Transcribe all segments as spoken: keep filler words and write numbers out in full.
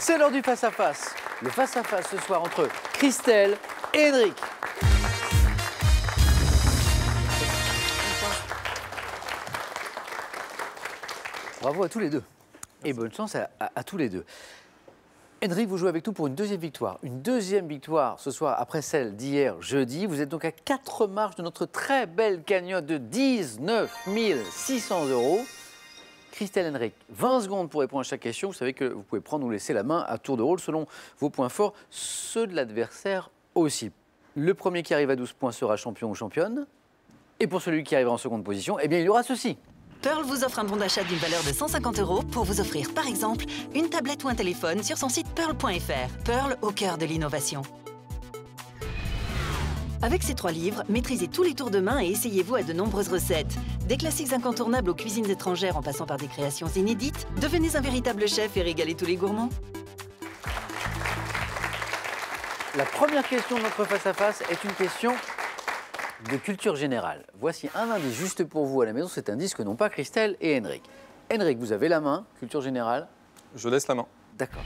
C'est l'heure du face-à-face. Le face-à-face ce soir entre Christelle et Henrik. Bravo à tous les deux. Et bonne chance à, à, à tous les deux. Henrik, vous jouez avec nous pour une deuxième victoire. Une deuxième victoire ce soir après celle d'hier jeudi. Vous êtes donc à quatre marches de notre très belle cagnotte de dix-neuf mille six cents euros. Christelle, Henrik, vingt secondes pour répondre à chaque question. Vous savez que vous pouvez prendre ou laisser la main à tour de rôle selon vos points forts, ceux de l'adversaire aussi. Le premier qui arrive à douze points sera champion ou championne. Et pour celui qui arrivera en seconde position, eh bien, il y aura ceci. Pearl vous offre un bon d'achat d'une valeur de cent cinquante euros pour vous offrir, par exemple, une tablette ou un téléphone sur son site pearl point F R. Pearl au cœur de l'innovation. Avec ces trois livres, maîtrisez tous les tours de main et essayez-vous à de nombreuses recettes. Des classiques incontournables aux cuisines étrangères en passant par des créations inédites, devenez un véritable chef et régalez tous les gourmands. La première question de notre face-à-face est une question de culture générale. Voici un indice juste pour vous à la maison. C'est un indice que n'ont pas Christelle et Henrik. Henrik, vous avez la main, culture générale. Je laisse la main. D'accord.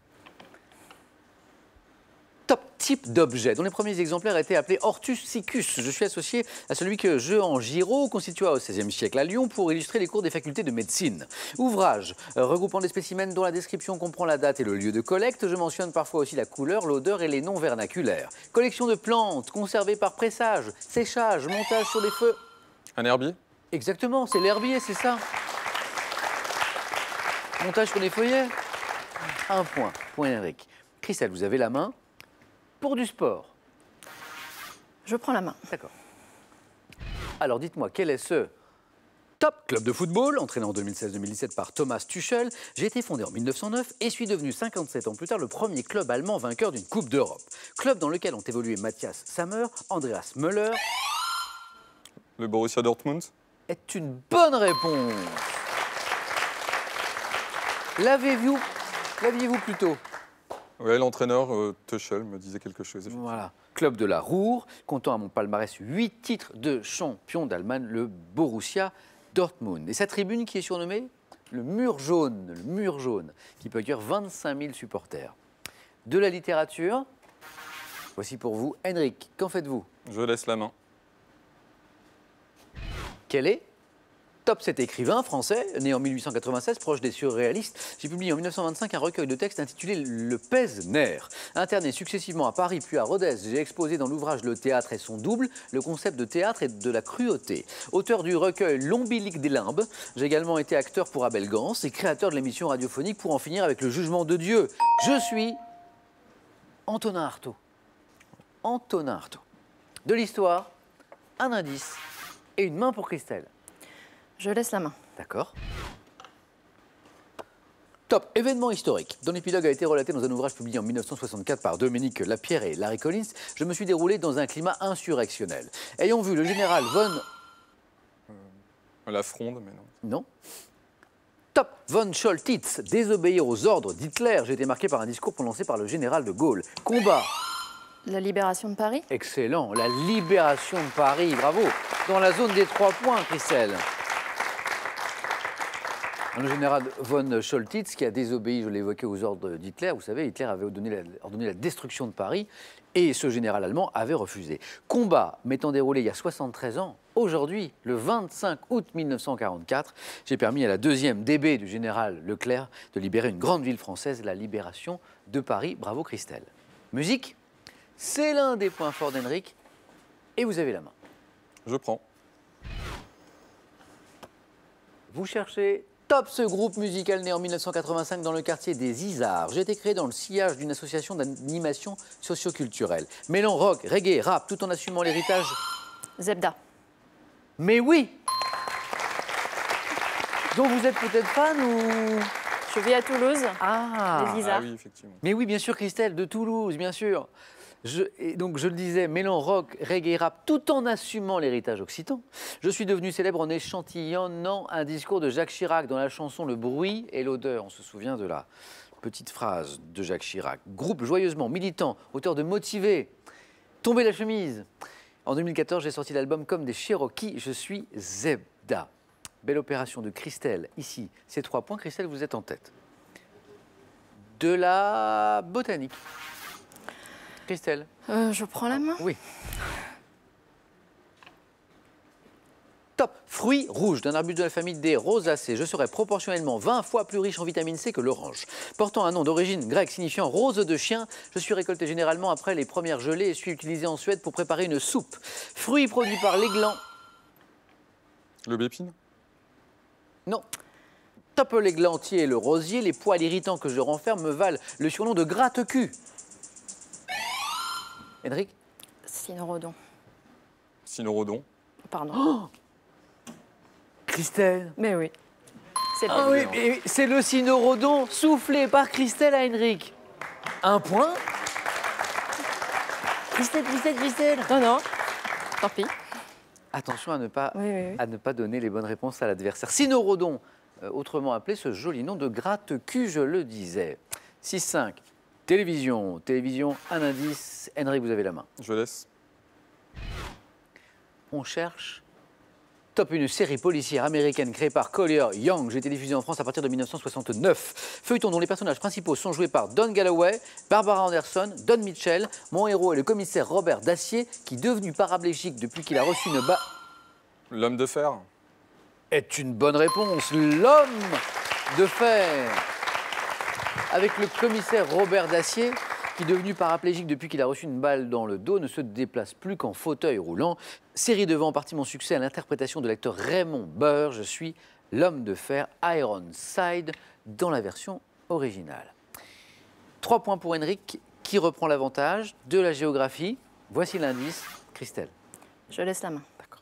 Top type d'objet, dont les premiers exemplaires étaient appelés Hortus Siccus. Je suis associé à celui que Jehan Giraud constitua au seizième siècle à Lyon pour illustrer les cours des facultés de médecine. Ouvrage euh, regroupant des spécimens dont la description comprend la date et le lieu de collecte. Je mentionne parfois aussi la couleur, l'odeur et les noms vernaculaires. Collection de plantes conservées par pressage, séchage, montage sur des feux. Un herbier? Exactement, c'est l'herbier, c'est ça. Montage sur des feuillets. Un point, point Henrik. Christelle, vous avez la main. Pour du sport. Je prends la main. D'accord. Alors dites-moi, quel est ce top club de football, entraîné en deux mille seize deux mille dix-sept par Thomas Tuchel? J'ai été fondé en mille neuf cent neuf et suis devenu cinquante-sept ans plus tard le premier club allemand vainqueur d'une Coupe d'Europe. Club dans lequel ont évolué Matthias Sammer, Andreas Müller. Le Borussia Dortmund? Est une bonne réponse. L'avez-vous L'aviez-vous plutôt? Oui, l'entraîneur euh, Tuchel me disait quelque chose. Voilà. Club de la Ruhr, comptant à mon palmarès huit titres de champion d'Allemagne, le Borussia Dortmund. Et sa tribune qui est surnommée le mur jaune, le mur jaune, qui peut accueillir vingt-cinq mille supporters. De la littérature, voici pour vous. Henrik, qu'en faites-vous? Je laisse la main. Quel est Top, cet écrivain français, né en mille huit cent quatre-vingt-seize, proche des surréalistes. J'ai publié en mille neuf cent vingt-cinq un recueil de textes intitulé Le Pèse-Nerf. Interné successivement à Paris puis à Rodez, j'ai exposé dans l'ouvrage Le théâtre et son double, le concept de théâtre et de la cruauté. Auteur du recueil L'Ombilique des limbes, j'ai également été acteur pour Abel Gans et créateur de l'émission radiophonique Pour en finir avec le jugement de Dieu. Je suis Antonin Artaud. Antonin Artaud. De l'histoire, un indice et une main pour Christelle. Je laisse la main. D'accord. Top, événement historique, dont l'épilogue a été relaté dans un ouvrage publié en mille neuf cent soixante-quatre par Dominique Lapierre et Larry Collins. Je me suis déroulé dans un climat insurrectionnel. Ayant vu le général von... Euh, la fronde, mais non. Non. Top, von Scholtitz, désobéir aux ordres d'Hitler. J'ai été marqué par un discours prononcé par le général de Gaulle. Combat. La libération de Paris. Excellent, la libération de Paris, bravo. Dans la zone des trois points, Christelle. Le général von Scholtitz, qui a désobéi, je l'ai évoqué, aux ordres d'Hitler. Vous savez, Hitler avait ordonné la, ordonné la destruction de Paris et ce général allemand avait refusé. Combat m'étant déroulé il y a soixante-treize ans, aujourd'hui, le vingt-cinq août mille neuf cent quarante-quatre, j'ai permis à la deuxième D B du général Leclerc de libérer une grande ville française, la libération de Paris. Bravo Christelle. Musique, c'est l'un des points forts d'Henrik et vous avez la main. Je prends. Vous cherchez... Top, ce groupe musical né en mille neuf cent quatre-vingt-cinq dans le quartier des Isards. J'ai été créé dans le sillage d'une association d'animation socioculturelle. Mêlant rock, reggae, rap, tout en assumant l'héritage... Zebda. Mais oui. Donc vous êtes peut-être fan ou... Je vis à Toulouse. Ah, les Isards. Ah oui, effectivement. Mais oui, bien sûr, Christelle, de Toulouse, bien sûr. Je, et donc, je le disais, mêlant rock, reggae, rap, tout en assumant l'héritage occitan. Je suis devenu célèbre en échantillonnant un discours de Jacques Chirac dans la chanson Le bruit et l'odeur. On se souvient de la petite phrase de Jacques Chirac. Groupe joyeusement militant, auteur de Motivé, Tomber la chemise. En deux mille quatorze, j'ai sorti l'album Comme des Cherokees, je suis Zebda. Belle opération de Christelle, ici. Ces trois points, Christelle, vous êtes en tête. de la botanique. Christelle. Euh, je prends la main. Oui. Top. Fruits rouges d'un arbuste de la famille des rosacées. Je serais proportionnellement vingt fois plus riche en vitamine C que l'orange. Portant un nom d'origine grecque signifiant rose de chien, je suis récolté généralement après les premières gelées et suis utilisé en Suède pour préparer une soupe. Fruits produits par l'églan. L'aubépine? Non. Top l'églantier et le rosier, les poils irritants que je renferme me valent le surnom de gratte-cul. Henrik? Cynorhodon. Cynorhodon. Pardon. Oh, Christelle. Mais oui. C'est Ah pas oui, évident. mais c'est le cynorhodon soufflé par Christelle à Henrik. Un point. Christelle, Christelle, Christelle. Non, non. Tant pis. Attention à ne pas, Oui, oui, oui. à ne pas donner les bonnes réponses à l'adversaire. Cynorhodon, euh, autrement appelé ce joli nom de gratte-cul, je le disais. six cinq. Télévision. Télévision, un indice. Henrik, vous avez la main. Je laisse. On cherche. Top, une série policière américaine créée par Collier Young. J'ai été diffusée en France à partir de mille neuf cent soixante-neuf. Feuilleton dont les personnages principaux sont joués par Don Galloway, Barbara Anderson, Don Mitchell. Mon héros est le commissaire Robert Dacier, qui, devenu paraplégique depuis qu'il a reçu une ba... L'homme de fer? Est une bonne réponse. L'homme de fer. Avec le commissaire Robert Dacier, qui, devenu paraplégique depuis qu'il a reçu une balle dans le dos, ne se déplace plus qu'en fauteuil roulant. Série devant en partie mon succès à l'interprétation de l'acteur Raymond Burr. Je suis l'homme de fer Ironside dans la version originale. Trois points pour Henrik, qui reprend l'avantage de la géographie. Voici l'indice. Christelle. Je laisse la main. D'accord.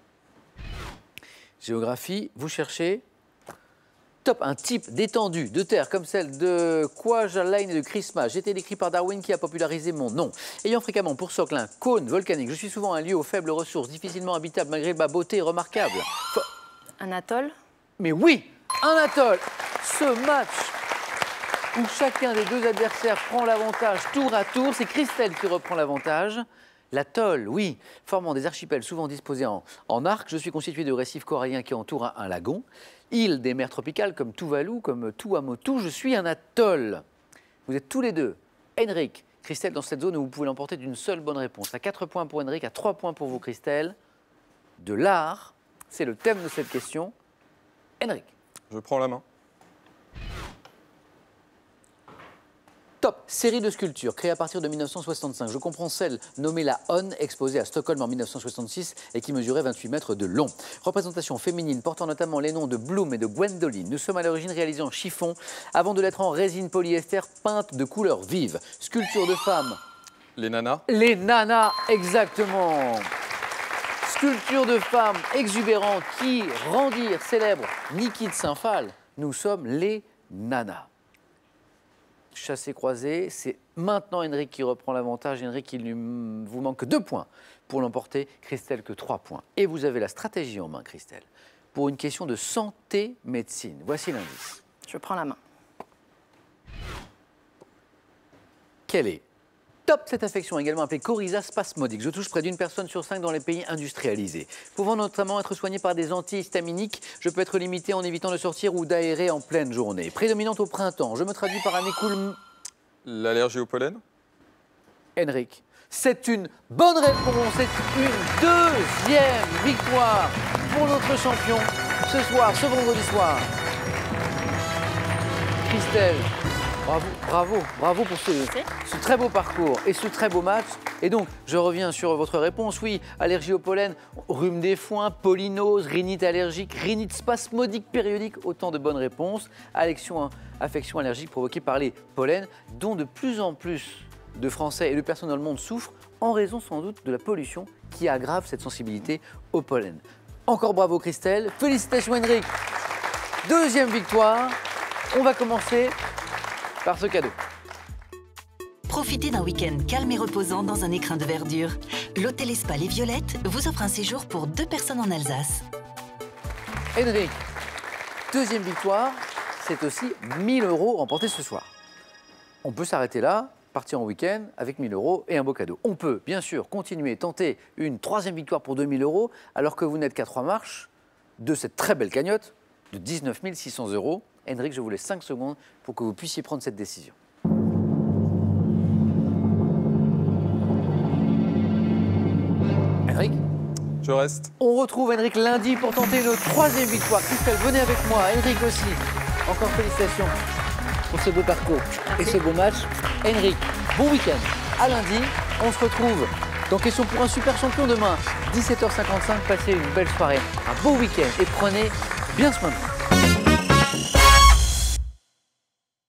Géographie, vous cherchez... Top, un type d'étendue de terre comme celle de Kwajalein et de Christmas. J'ai été décrit par Darwin qui a popularisé mon nom. Ayant fréquemment pour socle un cône volcanique, je suis souvent un lieu aux faibles ressources, difficilement habitable malgré ma beauté remarquable. Fo- Un atoll. Mais oui, un atoll. Ce match où chacun des deux adversaires prend l'avantage tour à tour, c'est Christelle qui reprend l'avantage. L'atoll, oui, formant des archipels souvent disposés en, en arc, je suis constitué de récifs coralliens qui entourent un, un lagon. Île des mers tropicales comme Tuvalu, comme Tuamotu, je suis un atoll. Vous êtes tous les deux, Henrik, Christelle, dans cette zone où vous pouvez l'emporter d'une seule bonne réponse. À quatre points pour Henrik, à trois points pour vous, Christelle. De l'art, c'est le thème de cette question. Henrik. Je prends la main. Top, série de sculptures créée à partir de mille neuf cent soixante-cinq. Je comprends celle nommée la On, exposée à Stockholm en mille neuf cent soixante-six et qui mesurait vingt-huit mètres de long. Représentation féminine portant notamment les noms de Bloom et de Gwendoline. Nous sommes à l'origine réalisés en chiffon avant de l'être en résine polyester peinte de couleurs vives. Sculpture de femmes. Les nanas? Les nanas, exactement. Sculpture de femmes exubérantes qui rendirent célèbre Niki de Saint-Phal. Nous sommes les nanas. Chassé-croisé, c'est maintenant Henrik qui reprend l'avantage. Henrik, il ne vous manque que deux points pour l'emporter. Christelle, que trois points. Et vous avez la stratégie en main, Christelle, pour une question de santé-médecine. Voici l'indice. Je prends la main. Quelle est? Top, cette affection, également appelée coryza spasmodique. Je touche près d'une personne sur cinq dans les pays industrialisés. Pouvant notamment être soignée par des antihistaminiques, je peux être limitée en évitant de sortir ou d'aérer en pleine journée. Prédominante au printemps, je me traduis par un écoulement... L'allergie au pollen? Henrik, c'est une bonne réponse. C'est une deuxième victoire pour notre champion ce soir, ce vendredi soir. Christelle, bravo, bravo, bravo pour ce, ce très beau parcours et ce très beau match. Et donc, je reviens sur votre réponse. Oui, allergie au pollen, rhume des foins, polynose, rhinite allergique, rhinite spasmodique périodique, autant de bonnes réponses. Affection, affection allergique provoquée par les pollens, dont de plus en plus de Français et de personnes dans le monde souffrent, en raison sans doute de la pollution qui aggrave cette sensibilité au pollen. Encore bravo Christelle, félicitations Henrik. Deuxième victoire, on va commencer par ce cadeau. Profitez d'un week-end calme et reposant dans un écrin de verdure. L'hôtel et spa Les Violettes vous offre un séjour pour deux personnes en Alsace. Henrik, deuxième victoire, c'est aussi mille euros remportés ce soir. On peut s'arrêter là, partir en week-end avec mille euros et un beau cadeau. On peut bien sûr continuer, tenter une troisième victoire pour deux mille euros, alors que vous n'êtes qu'à trois marches de cette très belle cagnotte de dix-neuf mille six cents euros. Henrik, je vous laisse cinq secondes pour que vous puissiez prendre cette décision. Je reste. On retrouve Henrik lundi pour tenter une troisième victoire. Christelle, venez avec moi. Henrik aussi. Encore félicitations pour ce beau parcours et ce beau match. Henrik, bon week-end. À lundi, on se retrouve dans Question pour un super champion demain. dix-sept heures cinquante-cinq, passez une belle soirée, un beau week-end et prenez bien soin de vous.